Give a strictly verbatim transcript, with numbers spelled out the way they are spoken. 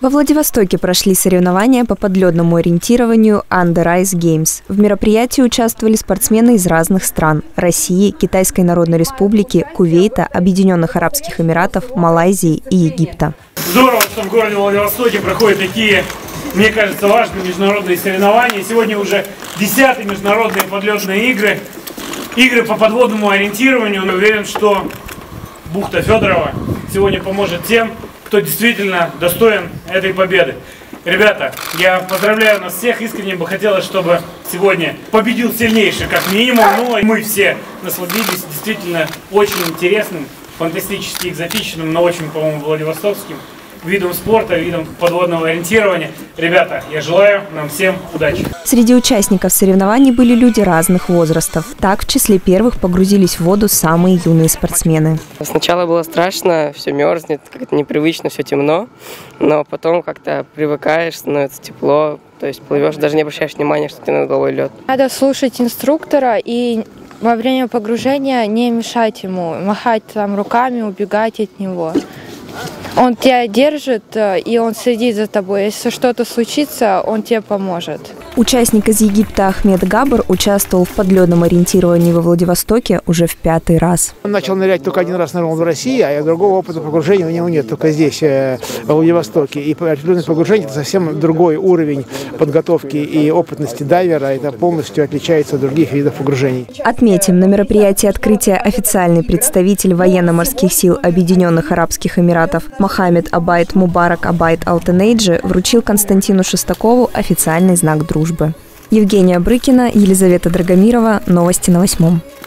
Во Владивостоке прошли соревнования по подледному ориентированию Under Ice Games. В мероприятии участвовали спортсмены из разных стран – России, Китайской Народной Республики, Кувейта, Объединенных Арабских Эмиратов, Малайзии и Египта. Здорово, что в городе Владивостоке проходят такие, мне кажется, важные международные соревнования. Сегодня уже десятые международные подледные игры, игры по подводному ориентированию. Я уверен, что бухта Федорова сегодня поможет тем, кто действительно достоин этой победы. Ребята, я поздравляю нас всех. Искренне бы хотелось, чтобы сегодня победил сильнейший, как минимум. Ну, и мы все насладились действительно очень интересным, фантастически экзотичным, но очень, по-моему, владивостокским видом спорта, видом подводного ориентирования. Ребята, я желаю нам всем удачи. Среди участников соревнований были люди разных возрастов. Так, в числе первых погрузились в воду самые юные спортсмены. Сначала было страшно, все мерзнет, как-то непривычно, все темно, но потом как-то привыкаешь, становится тепло, то есть плывешь, даже не обращаешь внимания, что тебе над головой лед. Надо слушать инструктора и во время погружения не мешать ему, махать там руками, убегать от него. Он тебя держит, и он следит за тобой. Если что-то случится, он тебе поможет. Участник из Египта Ахмед Габр участвовал в подледном ориентировании во Владивостоке уже в пятый раз. Он начал нырять только один раз, наверное, в России, а другого опыта погружения у него нет, только здесь, во Владивостоке. И подледное погружение – это совсем другой уровень подготовки и опытности дайвера. Это полностью отличается от других видов погружений. Отметим, на мероприятии открытия официальный представитель военно-морских сил Объединенных Арабских Эмиратов Мохаммед Абайд Мубарак Абайд Алтенейджи вручил Константину Шестакову официальный знак дружбы. Евгения Брыкина, Елизавета Драгомирова. Новости на восьмом.